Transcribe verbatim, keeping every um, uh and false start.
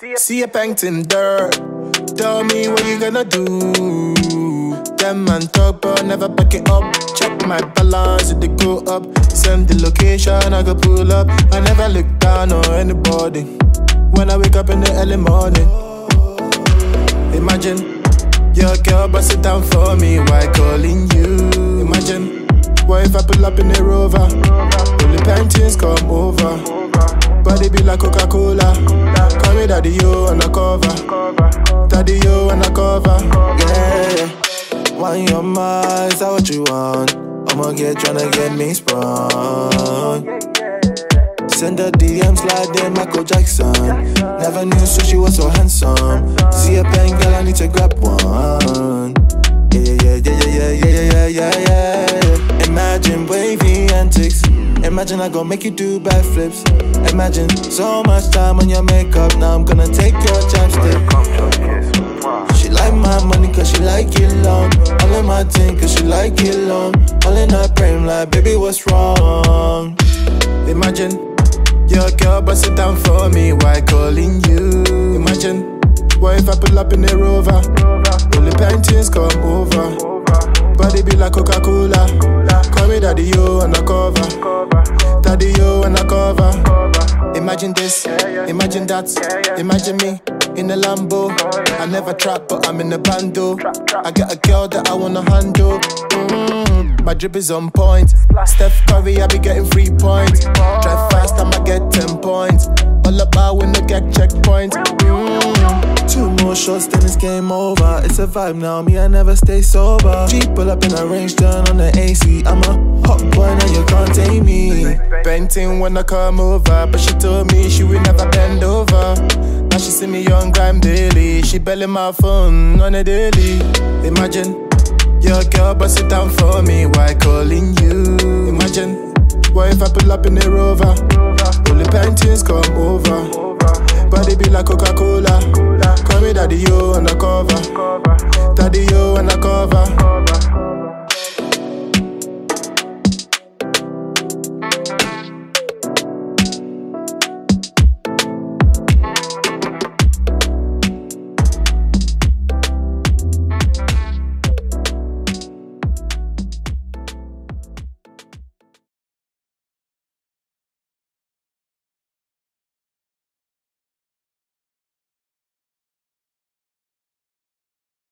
See a painting dirt. Tell me what you gonna do. Them man talk but never back it up. Check my balance, if they go up. Send the location, I go pull up. I never look down on anybody. When I wake up in the early morning. Imagine your girl bust it down for me, why calling you? Imagine, what if I pull up in the Rover? All the paintings come over. Body be like Coca-Cola. Call me daddy yo on the cover. Daddy yo on the cover. Yeah. Want your mind, is that what you want? I'ma get tryna get me sprung. Send a D M, slide in Michael Jackson. Never knew Sushi was so handsome. See a pen, girl, I need to grab one. Yeah, yeah, yeah, yeah, yeah, yeah, yeah, yeah, yeah. Imagine wavy antics. Imagine I gon' make you do backflips. Imagine so much time on your makeup. Now I'm gonna take your chapstick. She like my money cause she like it long. All in my thing cause she like it long. All in her brain like, baby, what's wrong? Imagine your girl bust it down for me, why calling you? Imagine, what if I pull up in the Rover? All the paintings come over. Body be like Coca-Cola. Call me daddy yo on the cover. Daddy yo on the cover. Imagine this, imagine that. Imagine me in the Lambo. I never trap but I'm in the bando. I got a girl that I wanna handle. mm, My drip is on point. Steph Curry, I be getting three points. Drive fast, I'ma get ten points. All about when I get checkpoint. mm. Two more shots, then it's game over. It's a vibe now, me, I never stay sober. G pull up in a range, turn on the A C. I'm a hot boy, now you can't tame me. Painting when I come over, but she told me she would never bend over. Now she see me on grime daily. She belly my phone on a daily. Imagine your girl bust it down for me, why calling you? Imagine, what if I pull up in the Rover? All the paintings come over. Body be like Coca-Cola. Call me daddy yo on the cover. Daddy yo on the cover.